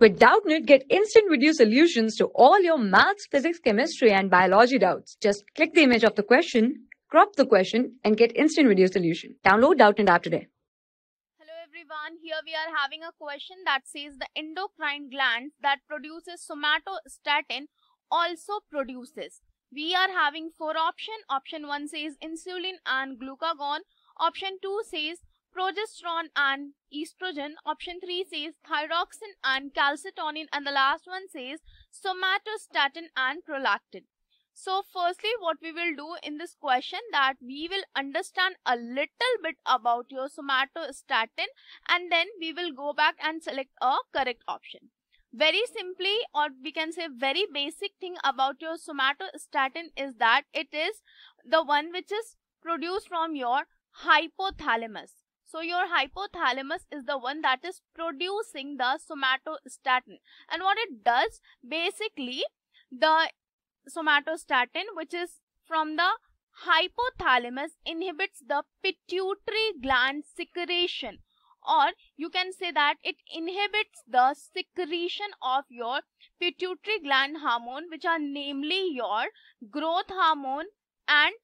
With Doubtnut, get instant video solutions to all your maths, physics, chemistry, and biology doubts. Just click the image of the question, crop the question, and get instant video solution. Download Doubtnut app today. Hello everyone, here we are having a question that says the endocrine gland that produces somatostatin also produces. We are having four options. Option 1 says insulin and glucagon. Option 2 says progesterone and estrogen. Option 3 says thyroxine and calcitonin, and the last one says somatostatin and prolactin. So firstly, what we will do in this question, that we will understand a little bit about your somatostatin, and then we will go back and select a correct option. Very simply, or we can say very basic thing about your somatostatin is that it is the one which is produced from your hypothalamus. So your hypothalamus is the one that is producing the somatostatin, and what it does, basically the somatostatin, which is from the hypothalamus, inhibits the pituitary gland secretion, or you can say that it inhibits the secretion of your pituitary gland hormone, which are namely your growth hormone and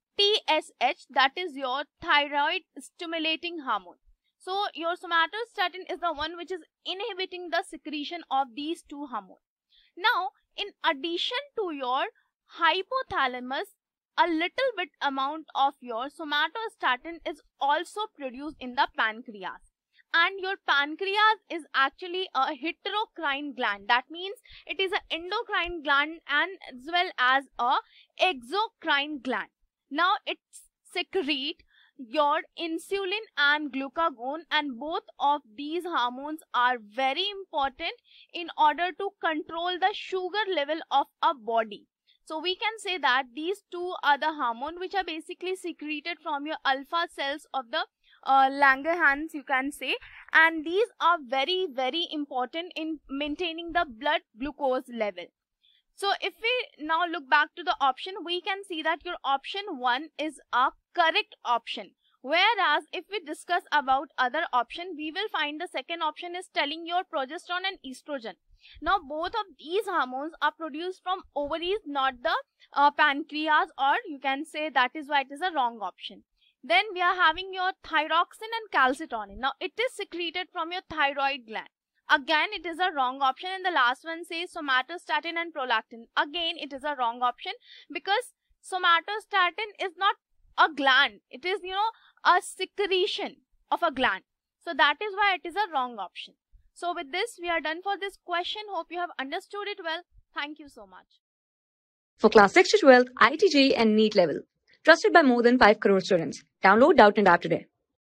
TSH, that is your thyroid stimulating hormone. So your somatostatin is the one which is inhibiting the secretion of these two hormones. Now, in addition to your hypothalamus, a little bit amount of your somatostatin is also produced in the pancreas. And your pancreas is actually a heterocrine gland. That means it is an endocrine gland and as well as a exocrine gland. Now it secretes your insulin and glucagon, and both of these hormones are very important in order to control the sugar level of a body. So we can say that these two are the hormones which are basically secreted from your alpha cells of the Langerhans, you can say, and these are very important in maintaining the blood glucose level. So if we now look back to the option, we can see that your option 1 is a correct option. Whereas if we discuss about other option, we will find the second option is telling your progesterone and estrogen. Now both of these hormones are produced from ovaries, not the pancreas, or you can say that is why it is a wrong option. Then we are having your thyroxine and calcitonin. Now it is secreted from your thyroid gland. Again, it is a wrong option. And the last one says somatostatin and prolactin. Again, it is a wrong option because somatostatin is not a gland. It is, a secretion of a gland. So that is why it is a wrong option. So with this, we are done for this question. Hope you have understood it well. Thank you so much. For class 6 to 12, IIT JEE and NEET level. Trusted by more than 5 crore students. Download Doubtnut app today.